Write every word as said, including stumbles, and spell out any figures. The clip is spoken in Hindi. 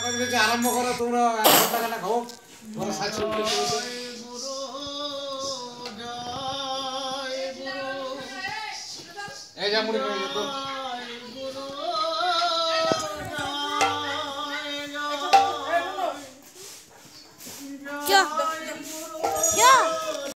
আরম্ভ করো তোমরা এক ঘন্টা কেন খাও বড় সাত সপ্তাহ এই যা মুড়ি